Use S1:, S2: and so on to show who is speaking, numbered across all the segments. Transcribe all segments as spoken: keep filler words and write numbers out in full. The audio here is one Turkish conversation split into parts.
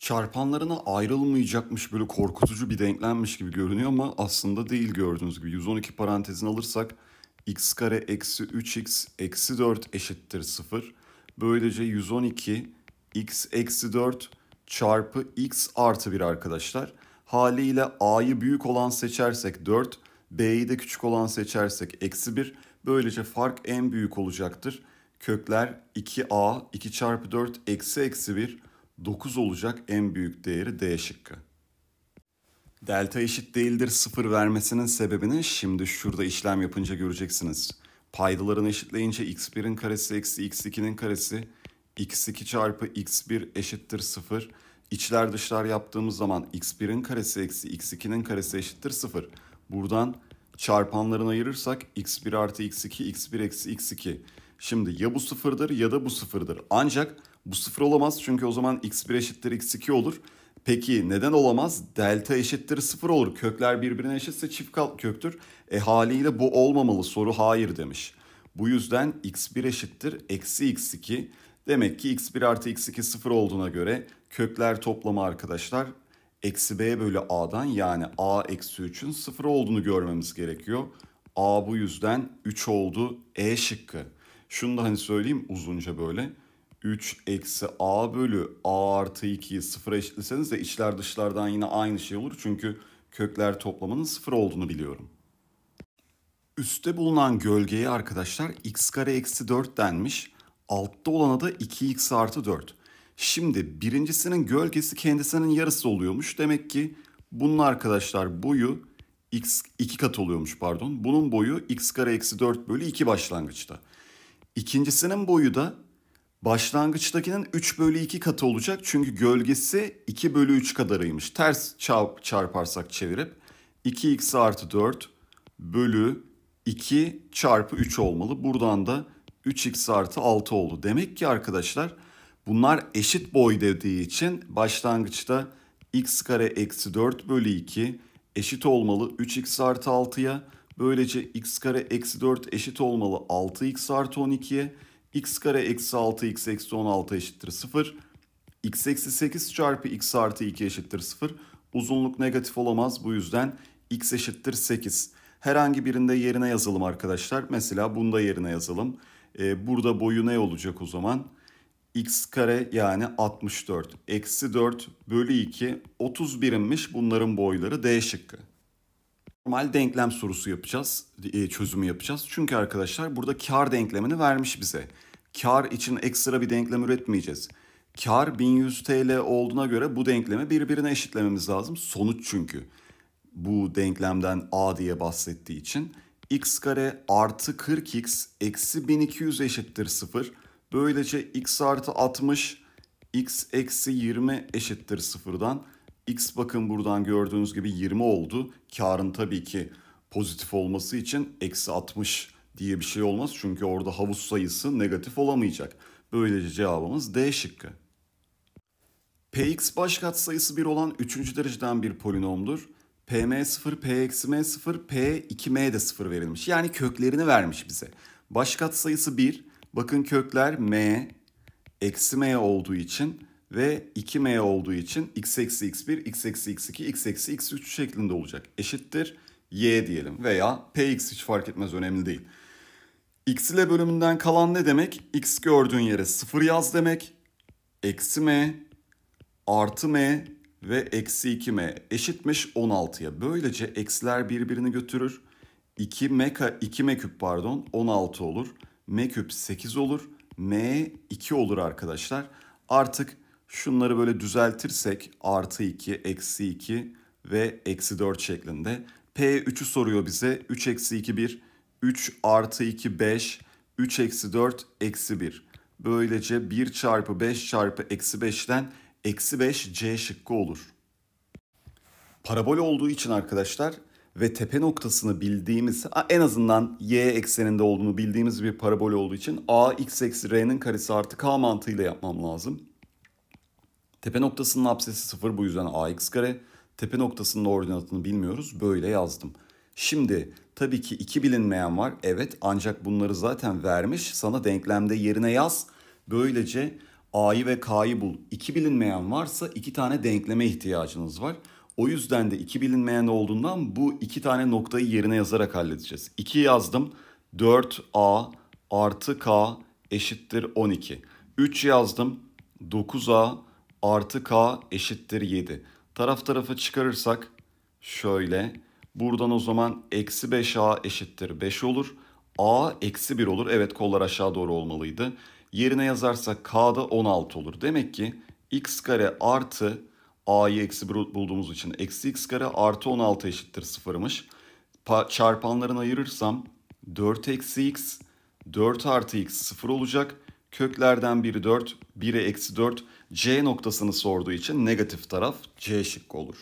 S1: Çarpanlarına ayrılmayacakmış böyle korkutucu bir denklemmiş gibi görünüyor ama aslında değil gördüğünüz gibi. yüz on iki parantezini alırsak x kare eksi üç x eksi dört eşittir sıfır. Böylece yüz on iki x eksi dört çarpı x artı bir arkadaşlar. Haliyle a'yı büyük olan seçersek dört, b'yi de küçük olan seçersek eksi bir. Böylece fark en büyük olacaktır. Kökler iki a, iki çarpı dört eksi eksi bir. dokuz olacak en büyük değeri D şıkkı. Delta eşit değildir sıfır vermesinin sebebini şimdi şurada işlem yapınca göreceksiniz. Paydalarını eşitleyince x birin karesi eksi x ikinin karesi x iki çarpı x bir eşittir sıfır. İçler dışlar yaptığımız zaman x birin karesi eksi x ikinin karesi eşittir sıfır. Buradan çarpanlarını ayırırsak x bir artı x iki, x bir eksi x iki. Şimdi ya bu sıfırdır ya da bu sıfırdır. Ancak bu sıfır olamaz çünkü o zaman x bir eşittir x iki olur. Peki neden olamaz? Delta eşittir sıfır olur. Kökler birbirine eşitse çift köktür. E haliyle bu olmamalı. Soru hayır demiş. Bu yüzden x bir eşittir eksi x iki. Demek ki x bir artı x iki sıfır olduğuna göre kökler toplamı arkadaşlar eksi b bölü a'dan yani a eksi üçün sıfır olduğunu görmemiz gerekiyor. A bu yüzden üç oldu. E şıkkı. Şunu da hani söyleyeyim uzunca böyle. üç eksi a bölü a artı ikiyi sıfıra eşitleseniz de içler dışlardan yine aynı şey olur. Çünkü kökler toplamının sıfır olduğunu biliyorum. Üstte bulunan gölgeye arkadaşlar x kare eksi dört denmiş. Altta olana da iki x artı dört. Şimdi birincisinin gölgesi kendisinin yarısı oluyormuş. Demek ki bunun arkadaşlar boyu x iki kat oluyormuş pardon. Bunun boyu x kare eksi dört bölü iki başlangıçta. İkincisinin boyu da başlangıçtakinin üç bölü iki katı olacak. Çünkü gölgesi iki bölü üç kadarıymış. Ters çarp, çarparsak çevirip iki x artı dört bölü iki çarpı üç olmalı. Buradan da üç x artı altı oldu. Demek ki arkadaşlar bunlar eşit boy dediği için başlangıçta x kare eksi dört bölü iki eşit olmalı üç x artı altıya. Böylece x kare eksi dört eşit olmalı altı x artı on ikiye. X kare eksi altı x eksi on altı eşittir sıfır. X eksi sekiz çarpı x artı iki eşittir sıfır. Uzunluk negatif olamaz. Bu yüzden x eşittir sekiz. Herhangi birinde yerine yazalım arkadaşlar. Mesela bunda yerine yazalım. Ee, burada boyu ne olacak o zaman? X kare yani altmış dört. Eksi dört bölü iki. otuz birimmiş bunların boyları. D şıkkı. Normal denklem sorusu yapacağız, çözümü yapacağız. Çünkü arkadaşlar burada kar denklemini vermiş bize. Kar için ekstra bir denklem üretmeyeceğiz. Kar bin yüz T L olduğuna göre bu denklemi birbirine eşitlememiz lazım. Sonuç çünkü bu denklemden A diye bahsettiği için. X kare artı kırk x eksi bin iki yüz eşittir sıfır. Böylece x artı altmış, x eksi yirmi eşittir sıfırdan. X bakın buradan gördüğünüz gibi yirmi oldu. Karın tabii ki pozitif olması için eksi altmış diye bir şey olmaz. Çünkü orada havuz sayısı negatif olamayacak. Böylece cevabımız D şıkkı. Px baş katsayısı bir olan üçüncü dereceden bir polinomdur. Pm sıfır, p eksi m sıfır, p iki m de sıfır verilmiş. Yani köklerini vermiş bize. Baş katsayısı bir. Bakın kökler m, eksi m olduğu için ve iki m olduğu için x eksi x bir, x eksi x iki, x eksi x üç şeklinde olacak. Eşittir y diyelim veya px hiç fark etmez önemli değil. X ile bölümünden kalan ne demek? X gördüğün yere sıfır yaz demek. Eksi m artı m ve eksi iki m eşitmiş on altıya. Böylece eksiler birbirini götürür. iki m, iki m küp pardon on altı olur. M küp sekiz olur. M iki olur arkadaşlar. Artık şunları böyle düzeltirsek artı iki, eksi iki ve eksi dört şeklinde. P üçü soruyor bize. üç eksi iki bir, üç artı iki beş, üç eksi dört eksi bir. Böylece bir çarpı beş çarpı eksi beşten eksi beş C şıkkı olur. Parabol olduğu için arkadaşlar ve tepe noktasını bildiğimiz, en azından y ekseninde olduğunu bildiğimiz bir parabol olduğu için a x eksi r'nin karesi artı k mantığıyla yapmam lazım. Tepe noktasının apsisi sıfır, bu yüzden ax kare. Tepe noktasının ordinatını bilmiyoruz, böyle yazdım. Şimdi tabii ki iki bilinmeyen var, evet, ancak bunları zaten vermiş. Sana denklemde yerine yaz. Böylece A'yı ve K'yı bul. İki bilinmeyen varsa iki tane denkleme ihtiyacınız var. O yüzden de iki bilinmeyen olduğundan bu iki tane noktayı yerine yazarak halledeceğiz. iki yazdım. dört A artı K eşittir on iki. üç yazdım. dokuz A artı K eşittir yedi. Taraf tarafa çıkarırsak şöyle. Buradan o zaman eksi beş A eşittir beş olur. A eksi bir olur. Evet, kollar aşağı doğru olmalıydı. Yerine yazarsak K'da on altı olur. Demek ki x kare artı A'yı eksi bir bulduğumuz için eksi x kare artı on altı eşittir sıfırmış. Pa- çarpanlarını ayırırsam dört eksi x, dört artı x sıfır olacak. Köklerden biri dört, biri eksi dört. C noktasını sorduğu için negatif taraf C şıkkı olur.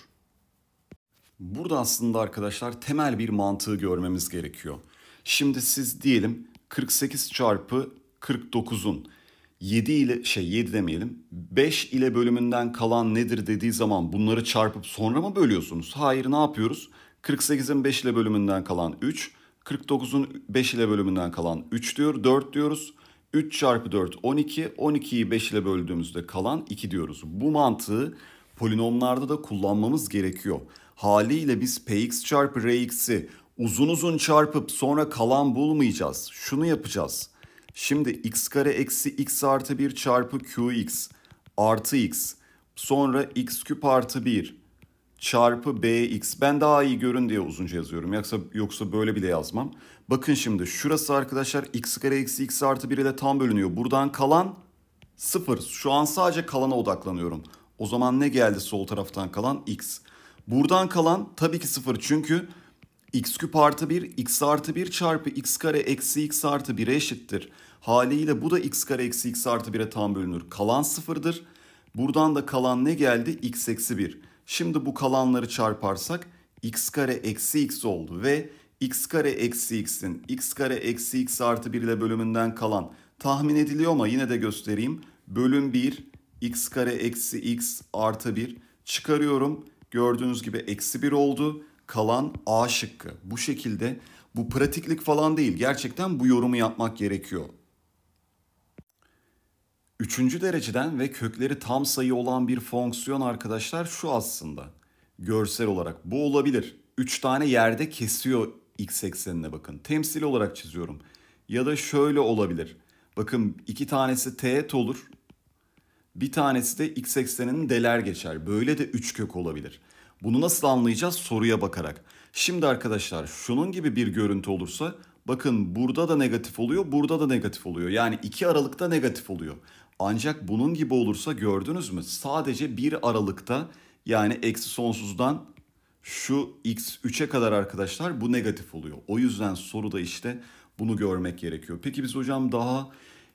S1: Burada aslında arkadaşlar temel bir mantığı görmemiz gerekiyor. Şimdi siz diyelim kırk sekiz çarpı kırk dokuzun yedi ile şey yedi demeyelim beş ile bölümünden kalan nedir dediği zaman bunları çarpıp sonra mı bölüyorsunuz? Hayır, ne yapıyoruz? kırk sekizin beş ile bölümünden kalan üç, kırk dokuzun beş ile bölümünden kalan üç diyor, dört diyoruz. üç çarpı dört on iki, on ikiyi beş ile böldüğümüzde kalan iki diyoruz. Bu mantığı polinomlarda da kullanmamız gerekiyor. Haliyle biz px çarpı rx'i uzun uzun çarpıp sonra kalan bulmayacağız. Şunu yapacağız. Şimdi x kare eksi x artı bir çarpı qx artı x, sonra x küp artı bir çarpı bx. Ben daha iyi görün diye uzunca yazıyorum. Yoksa, yoksa böyle bile yazmam. Bakın şimdi şurası arkadaşlar x kare eksi x artı bir ile tam bölünüyor. Buradan kalan sıfır. Şu an sadece kalana odaklanıyorum. O zaman ne geldi sol taraftan kalan? X. Buradan kalan tabii ki sıfır. Çünkü x küp artı bir, x artı bir çarpı x kare eksi x artı bire eşittir. Haliyle bu da x kare eksi x artı bire tam bölünür. Kalan sıfırdır. Buradan da kalan ne geldi? X eksi bir. Şimdi bu kalanları çarparsak x kare eksi x oldu ve x kare eksi x'in x kare eksi x artı bir ile bölümünden kalan tahmin ediliyor ama yine de göstereyim. Bölüm bir x kare eksi x artı bir çıkarıyorum. Gördüğünüz gibi eksi bir oldu. Kalan A şıkkı. Bu şekilde, bu pratiklik falan değil. Gerçekten bu yorumu yapmak gerekiyor. Üçüncü dereceden ve kökleri tam sayı olan bir fonksiyon arkadaşlar şu aslında. Görsel olarak bu olabilir. Üç tane yerde kesiyor x eksenine bakın. Temsil olarak çiziyorum. Ya da şöyle olabilir. Bakın iki tanesi teğet olur. Bir tanesi de x ekseninin deler geçer. Böyle de üç kök olabilir. Bunu nasıl anlayacağız? Soruya bakarak. Şimdi arkadaşlar şunun gibi bir görüntü olursa bakın burada da negatif oluyor, burada da negatif oluyor. Yani iki aralıkta negatif oluyor. Ancak bunun gibi olursa gördünüz mü? Sadece bir aralıkta, yani eksi sonsuzdan şu x üçe kadar arkadaşlar bu negatif oluyor. O yüzden soruda işte bunu görmek gerekiyor. Peki biz hocam daha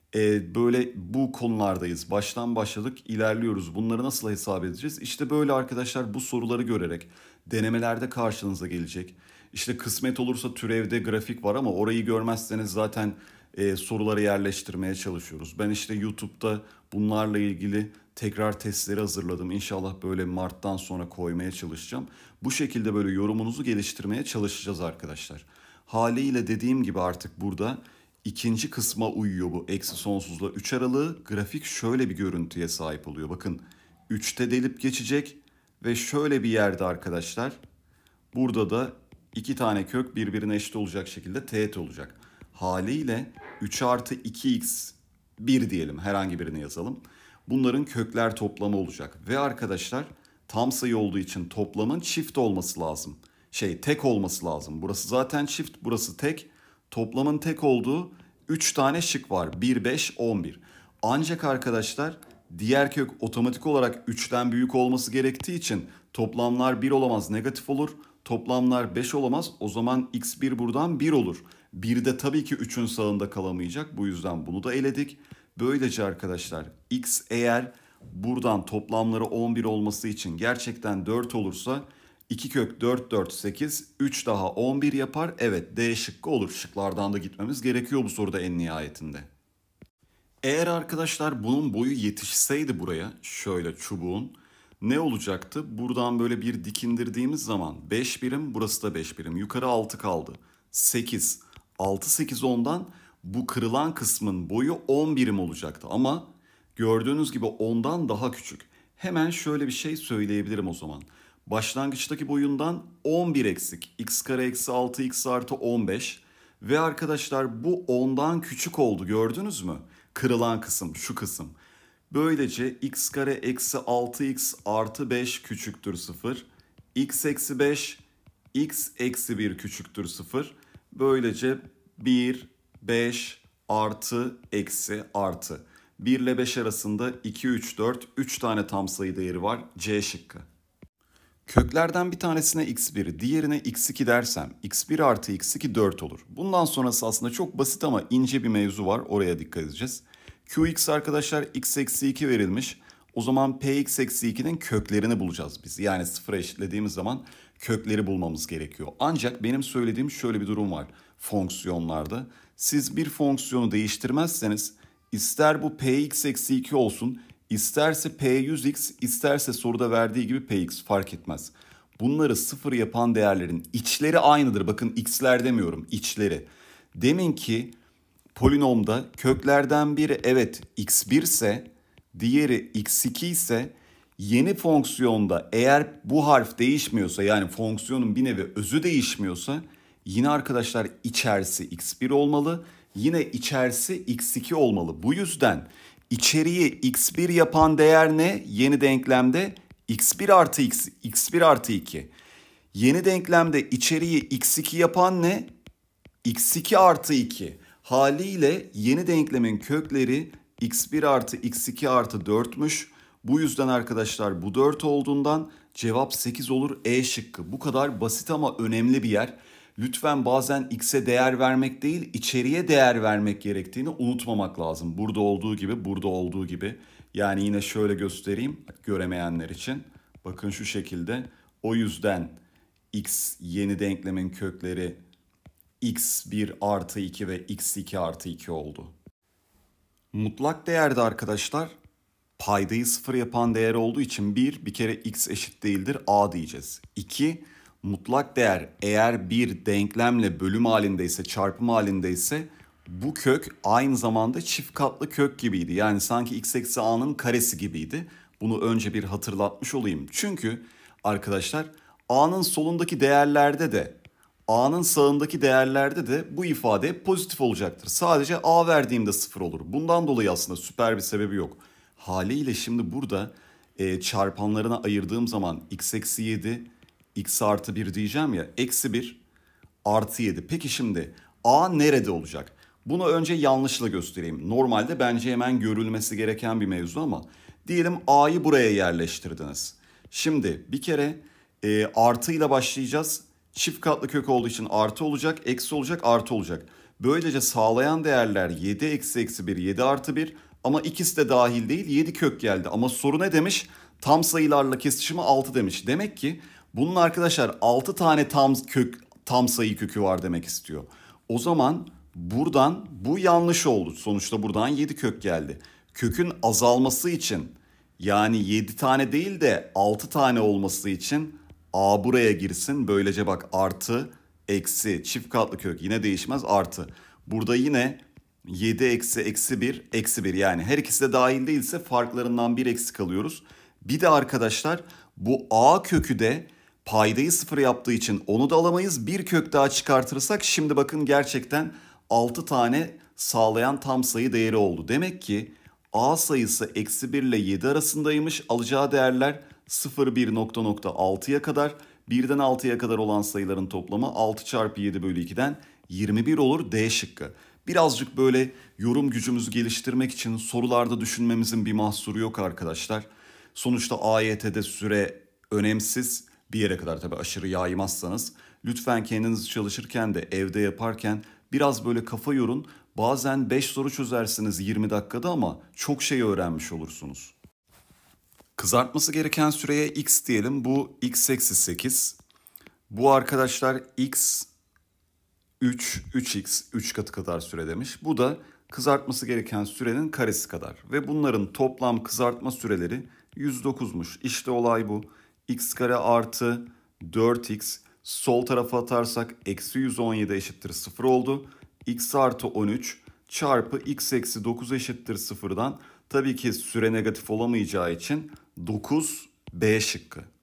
S1: e, böyle bu konulardayız. Baştan başladık, ilerliyoruz. Bunları nasıl hesap edeceğiz? İşte böyle arkadaşlar, bu soruları görerek denemelerde karşınıza gelecek. İşte kısmet olursa türevde grafik var ama orayı görmezseniz zaten e, soruları yerleştirmeye çalışıyoruz. Ben işte YouTube'da bunlarla ilgili tekrar testleri hazırladım. İnşallah böyle Mart'tan sonra koymaya çalışacağım. Bu şekilde böyle yorumunuzu geliştirmeye çalışacağız arkadaşlar. Haliyle dediğim gibi artık burada ikinci kısma uyuyor bu eksi sonsuzla üç aralığı. Grafik şöyle bir görüntüye sahip oluyor. Bakın üçte delip geçecek ve şöyle bir yerde arkadaşlar burada da iki tane kök birbirine eşit olacak şekilde teğet olacak. Haliyle üç artı iki x bir diyelim, herhangi birini yazalım. Bunların kökler toplamı olacak. Ve arkadaşlar tam sayı olduğu için toplamın çift olması lazım. Şey tek olması lazım. Burası zaten çift, burası tek. Toplamın tek olduğu üç tane şık var. bir, beş, on bir. Ancak arkadaşlar diğer kök otomatik olarak üçten büyük olması gerektiği için toplamlar bir olamaz, negatif olur. Toplamlar beş olamaz. O zaman x bir buradan bir olur. bir de tabii ki üçün sağında kalamayacak. Bu yüzden bunu da eledik. Böylece arkadaşlar x eğer buradan toplamları on bir olması için gerçekten dört olursa iki kök dört, dört, sekiz, üç daha on bir yapar. Evet, D şıkkı olur. Şıklardan da gitmemiz gerekiyor bu soruda en nihayetinde. Eğer arkadaşlar bunun boyu yetişseydi buraya, şöyle çubuğun, ne olacaktı? Buradan böyle bir dikindirdiğimiz zaman beş birim, burası da beş birim. Yukarı altı kaldı. sekiz. altı, sekiz, ondan bu kırılan kısmın boyu on birim olacaktı. Ama Gördüğünüz gibi ondan daha küçük. Hemen şöyle bir şey söyleyebilirim o zaman. Başlangıçtaki boyundan on bir eksik. X kare eksi altı x artı on beş. Ve arkadaşlar bu ondan küçük oldu, gördünüz mü? Kırılan kısım, şu kısım. Böylece x kare eksi altı x artı beş küçüktür sıfır. X eksi beş, x eksi bir küçüktür sıfır. Böylece bir, beş artı eksi artı. bir ile beş arasında iki, üç, dört. üç tane tam sayı değeri var. C şıkkı. Köklerden bir tanesine x bir, diğerine x iki dersem x bir artı x iki dört olur. Bundan sonrası aslında çok basit ama ince bir mevzu var. Oraya dikkat edeceğiz. Qx arkadaşlar x eksi iki verilmiş. O zaman px eksi ikinin köklerini bulacağız biz. Yani sıfıra eşitlediğimiz zaman kökleri bulmamız gerekiyor. Ancak benim söylediğim şöyle bir durum var fonksiyonlarda. Siz bir fonksiyonu değiştirmezseniz ister bu px eksi iki olsun, isterse p yüz x, isterse soruda verdiği gibi px fark etmez. Bunları sıfır yapan değerlerin içleri aynıdır. Bakın x'ler demiyorum, içleri. Deminki polinomda köklerden biri evet x bir ise diğeri x iki ise yeni fonksiyonda eğer bu harf değişmiyorsa, yani fonksiyonun bir nevi özü değişmiyorsa yine arkadaşlar içerisi x bir olmalı. Yine içerisi x iki olmalı. Bu yüzden içeriği x bir yapan değer ne? Yeni denklemde x bir artı x, x bir artı iki. Yeni denklemde içeriği x iki yapan ne? x iki artı iki. Haliyle yeni denklemin kökleri x bir artı x iki artı dörtmüş. Bu yüzden arkadaşlar bu dört olduğundan cevap sekiz olur. E şıkkı. Bu kadar basit ama önemli bir yer. Lütfen bazen x'e değer vermek değil, içeriye değer vermek gerektiğini unutmamak lazım. Burada olduğu gibi, burada olduğu gibi. Yani yine şöyle göstereyim göremeyenler için. Bakın şu şekilde. O yüzden x yeni denklemin kökleri x bir artı iki ve x iki artı iki oldu. Mutlak değerde arkadaşlar paydayı sıfır yapan değer olduğu için bir, bir kere x eşit değildir a diyeceğiz. iki, mutlak değer eğer bir denklemle bölüm halindeyse, çarpım halindeyse bu kök aynı zamanda çift katlı kök gibiydi. Yani sanki x eksi a'nın karesi gibiydi. Bunu önce bir hatırlatmış olayım. Çünkü arkadaşlar a'nın solundaki değerlerde de a'nın sağındaki değerlerde de bu ifade pozitif olacaktır. Sadece a verdiğimde sıfır olur. Bundan dolayı aslında süper bir sebebi yok. Haliyle şimdi burada e, çarpanlarına ayırdığım zaman x eksi yedi, x artı bir diyeceğim ya. Eksi bir artı yedi. Peki şimdi a nerede olacak? Bunu önce yanlışla göstereyim. Normalde bence hemen görülmesi gereken bir mevzu ama diyelim a'yı buraya yerleştirdiniz. Şimdi bir kere e, artıyla başlayacağız. Çift katlı kök olduğu için artı olacak, eksi olacak, artı olacak. Böylece sağlayan değerler yedi eksi eksi bir, yedi artı bir ama ikisi de dahil değil, yedi kök geldi. Ama soru ne demiş? Tam sayılarla kesişimi altı demiş. Demek ki bunun arkadaşlar altı tane tam kök, tam sayı kökü var demek istiyor. O zaman buradan bu yanlış oldu. Sonuçta buradan yedi kök geldi. Kökün azalması için, yani yedi tane değil de altı tane olması için a buraya girsin. Böylece bak artı, eksi, çift katlı kök yine değişmez artı. Burada yine yedi eksi eksi bir, eksi bir, yani her ikisi de dahil değilse farklarından bir eksik alıyoruz. Bir de arkadaşlar bu a kökü de paydayı sıfır yaptığı için onu da alamayız. Bir kök daha çıkartırsak şimdi bakın gerçekten altı tane sağlayan tam sayı değeri oldu. Demek ki a sayısı eksi bir ile yedi arasındaymış. Alacağı değerler sıfır, bir, nokta nokta altıya kadar. birden altıya kadar olan sayıların toplamı altı çarpı yedi bölü ikiden yirmi bir olur. D şıkkı. Birazcık böyle yorum gücümüzü geliştirmek için sorularda düşünmemizin bir mahsuru yok arkadaşlar. Sonuçta A Y T'de süre önemsiz, bir yere kadar tabii aşırı yaymazsanız. Lütfen kendiniz çalışırken de evde yaparken biraz böyle kafa yorun. Bazen beş soru çözersiniz yirmi dakikada ama çok şey öğrenmiş olursunuz. Kızartması gereken süreye x diyelim. Bu x eksi sekiz. Bu arkadaşlar x üç, üç x, üç katı kadar süre demiş. Bu da kızartması gereken sürenin karesi kadar. Ve bunların toplam kızartma süreleri yüz dokuzmuş. İşte olay bu. X kare artı dört x. Sol tarafa atarsak eksi yüz on yedi eşittir sıfır oldu. X artı on üç çarpı x eksi dokuz eşittir sıfırdan Tabii ki süre negatif olamayacağı için dokuz B şıkkı.